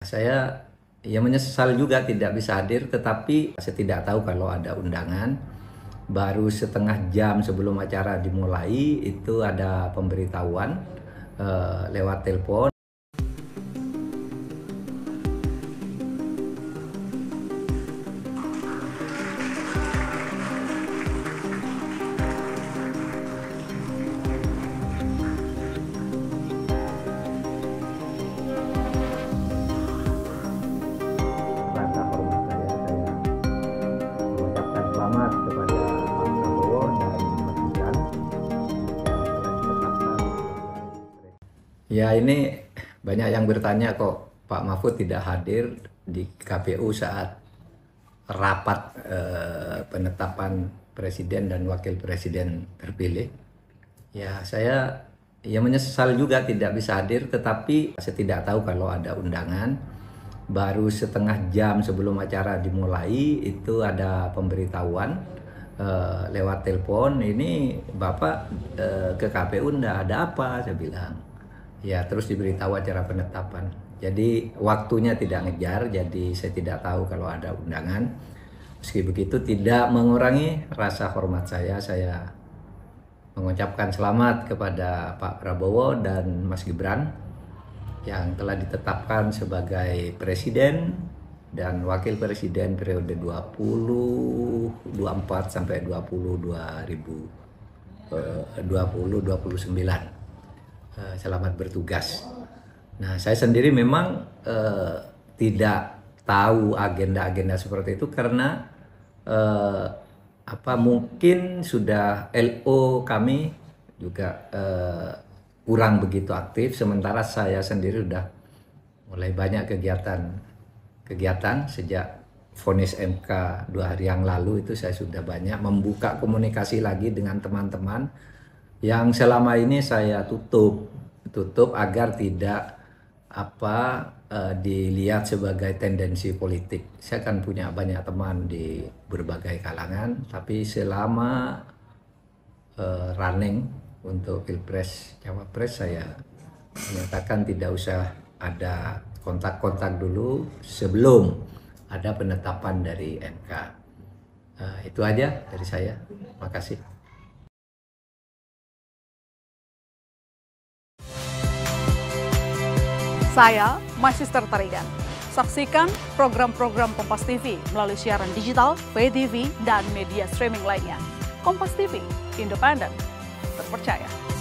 Saya menyesal juga tidak bisa hadir, tetapi saya tidak tahu kalau ada undangan. Baru setengah jam sebelum acara dimulai itu ada pemberitahuan lewat telepon. Rasa hormat saya mengucapkan selamat kepada Pak Prabowo dan Mas Gibran yang telah ditetapkan. Ya, ini banyak yang bertanya kok Pak Mahfud tidak hadir di KPU saat rapat penetapan presiden dan wakil presiden terpilih. Ya, saya menyesal juga tidak bisa hadir, tetapi saya tidak tahu kalau ada undangan. Baru setengah jam sebelum acara dimulai itu ada pemberitahuan lewat telepon, ini Bapak ke KPU enggak, ada apa? Saya bilang. Ya, terus diberitahu acara penetapan. Jadi waktunya tidak ngejar, jadi saya tidak tahu kalau ada undangan. Meski begitu tidak mengurangi rasa hormat saya mengucapkan selamat kepada Pak Prabowo dan Mas Gibran yang telah ditetapkan sebagai presiden dan wakil presiden periode 2024 sampai 2029. Selamat bertugas. Nah, saya sendiri memang tidak tahu agenda-agenda seperti itu karena mungkin sudah LO kami juga kurang begitu aktif, sementara saya sendiri sudah mulai banyak kegiatan sejak vonis MK 2 hari yang lalu. Itu saya sudah banyak membuka komunikasi lagi dengan teman-teman yang selama ini saya tutup agar tidak dilihat sebagai tendensi politik. Saya kan punya banyak teman di berbagai kalangan, tapi selama running untuk Pilpres Cawapres saya menyatakan tidak usah ada kontak-kontak dulu sebelum ada penetapan dari MK. Itu aja dari saya. Makasih. Saya, My Sister Tarigan. Saksikan program-program Kompas TV melalui siaran digital, pay TV, dan media streaming lainnya. Kompas TV, independen, terpercaya.